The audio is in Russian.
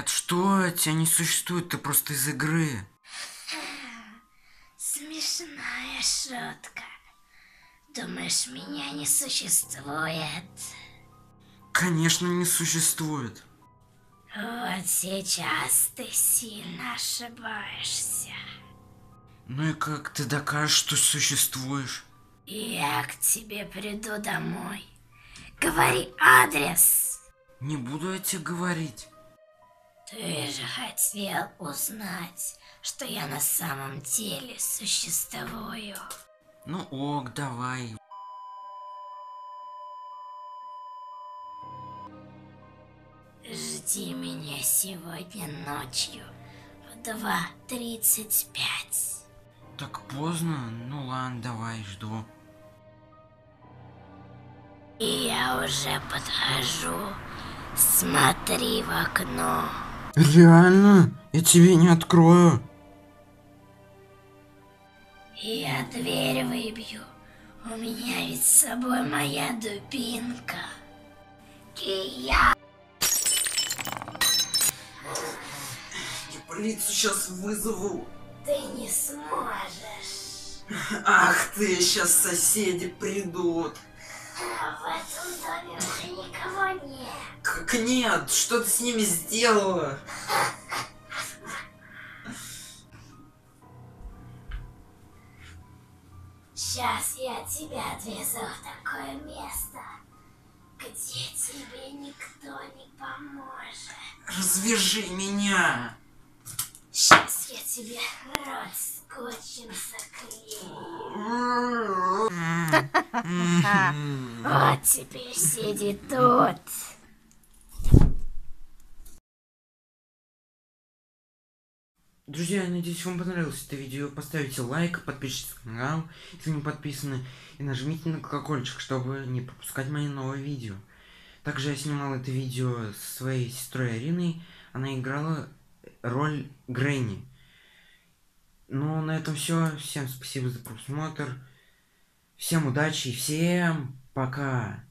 Нет, что? Тебя не существует, ты просто из игры. Смешная шутка. Думаешь, меня не существует? Конечно, не существует. Вот сейчас ты сильно ошибаешься. Ну и как ты докажешь, что существуешь? Я к тебе приду домой. Говори адрес. Не буду я тебе говорить. Ты же хотел узнать, что я на самом деле существую. Ну ок, давай. Жди меня сегодня ночью в 2:35. Так поздно? Ну ладно, давай, жду. И я уже подхожу. Смотри в окно. Реально? Я тебе не открою. Я дверь выбью. У меня ведь с собой моя дубинка. И я... Я полицию сейчас вызову. Ты не сможешь. Ах ты, сейчас соседи придут. А в этом доме уже никого нет. Как нет? Что ты с ними сделала? Сейчас я тебя отвезу в такое место, где тебе никто не поможет. Развяжи меня. Сейчас я тебе рот скотчем заклею. Вот теперь сиди тут. Друзья, я надеюсь, вам понравилось это видео. Поставите лайк, подпишитесь на канал, если не подписаны, и нажмите на колокольчик, чтобы не пропускать мои новые видео. Также я снимал это видео со своей сестрой Ариной. Она играла роль Грэнни. Ну, на этом все. Всем спасибо за просмотр. Всем удачи и всем пока.